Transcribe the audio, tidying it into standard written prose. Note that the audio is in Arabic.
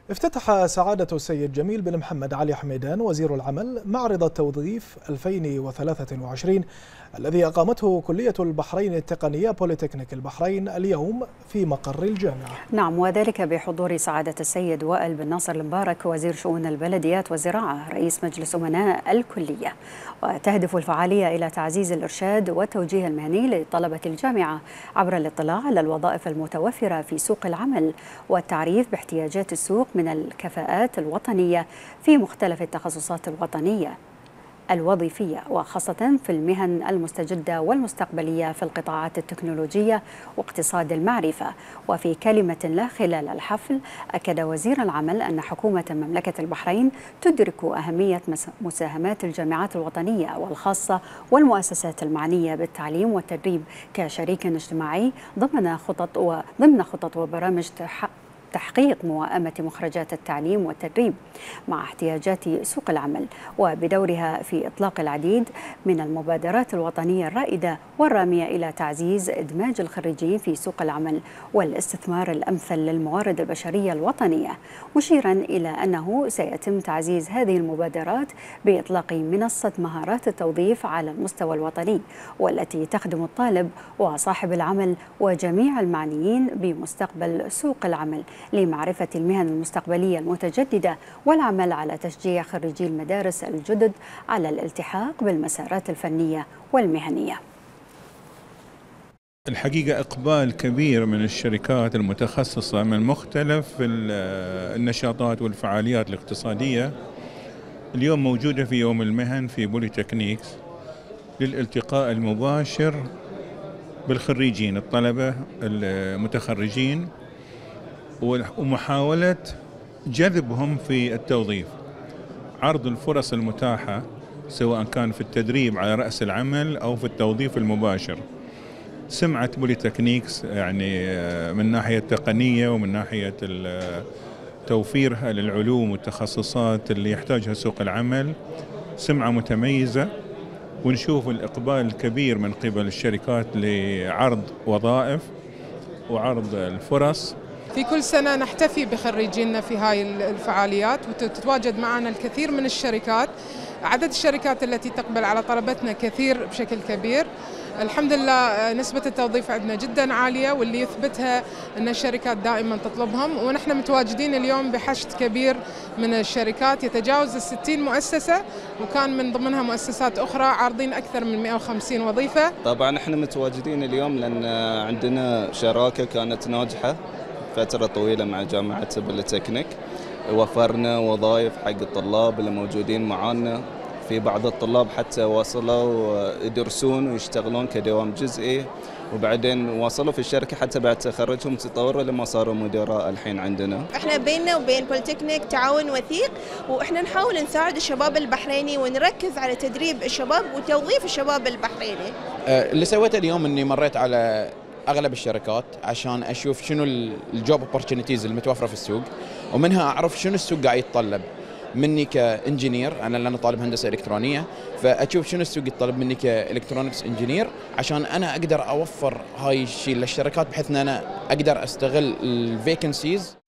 افتتح سعادة السيد جميل بن محمد علي حميدان وزير العمل معرض التوظيف 2023 الذي أقامته كلية البحرين التقنية بوليتكنيك البحرين اليوم في مقر الجامعة. نعم، وذلك بحضور سعادة السيد وائل بن ناصر المبارك وزير شؤون البلديات والزراعة رئيس مجلس أمناء الكلية. وتهدف الفعالية إلى تعزيز الإرشاد والتوجيه المهني لطلبة الجامعة عبر الاطلاع على الوظائف المتوفرة في سوق العمل والتعريف باحتياجات السوق من الكفاءات الوطنية في مختلف التخصصات الوظيفية وخاصة في المهن المستجدة والمستقبلية في القطاعات التكنولوجية واقتصاد المعرفة. وفي كلمة له خلال الحفل أكد وزير العمل أن حكومة مملكة البحرين تدرك أهمية مساهمات الجامعات الوطنية والخاصة والمؤسسات المعنية بالتعليم والتدريب كشريك اجتماعي ضمن خطط وبرامج تحقيق موائمة مخرجات التعليم والتدريب مع احتياجات سوق العمل، وبدورها في إطلاق العديد من المبادرات الوطنية الرائدة والرامية إلى تعزيز إدماج الخريجين في سوق العمل والاستثمار الأمثل للموارد البشرية الوطنية، مشيرا إلى أنه سيتم تعزيز هذه المبادرات بإطلاق منصة مهارات التوظيف على المستوى الوطني، والتي تخدم الطالب وصاحب العمل وجميع المعنيين بمستقبل سوق العمل لمعرفة المهن المستقبلية المتجددة والعمل على تشجيع خريجي المدارس الجدد على الالتحاق بالمسارات الفنية والمهنية. الحقيقة إقبال كبير من الشركات المتخصصة من مختلف النشاطات والفعاليات الاقتصادية اليوم موجودة في يوم المهن في بوليتكنيكس للالتقاء المباشر بالخريجين الطلبة المتخرجين ومحاولة جذبهم في التوظيف، عرض الفرص المتاحة سواء كان في التدريب على رأس العمل أو في التوظيف المباشر. سمعة بوليتكنيكس يعني من ناحية التقنية ومن ناحية توفيرها للعلوم والتخصصات اللي يحتاجها سوق العمل سمعة متميزة، ونشوف الإقبال الكبير من قبل الشركات لعرض وظائف وعرض الفرص. في كل سنة نحتفي بخريجينا في هاي الفعاليات وتتواجد معنا الكثير من الشركات. عدد الشركات التي تقبل على طلبتنا كثير بشكل كبير. الحمد لله نسبة التوظيف عندنا جدا عالية، واللي يثبتها أن الشركات دائما تطلبهم، ونحن متواجدين اليوم بحشد كبير من الشركات يتجاوز 60 مؤسسة، وكان من ضمنها مؤسسات أخرى عارضين أكثر من 150 وظيفة. طبعا احنا متواجدين اليوم لأن عندنا شراكة كانت ناجحة فترة طويلة مع جامعة بوليتكنيك، وفرنا وظائف حق الطلاب اللي موجودين معانا. في بعض الطلاب حتى وصلوا يدرسون ويشتغلون كدوام جزئي، وبعدين وصلوا في الشركة حتى بعد تخرجهم تطوروا لما صاروا مدراء الحين عندنا. احنا بيننا وبين بوليتكنيك تعاون وثيق، واحنا نحاول نساعد الشباب البحريني ونركز على تدريب الشباب وتوظيف الشباب البحريني. اللي سويته اليوم اني مريت على اغلب الشركات عشان اشوف شنو الجوب اوبورتونيتيز المتوفره في السوق، ومنها اعرف شنو السوق قاعد يتطلب مني كانجينير، انا طالب هندسه الكترونيه، فاشوف شنو السوق يتطلب مني كالكترونكس انجينير عشان انا اقدر اوفر هاي الشيء للشركات بحيث ان انا اقدر استغل الفيكنسيز.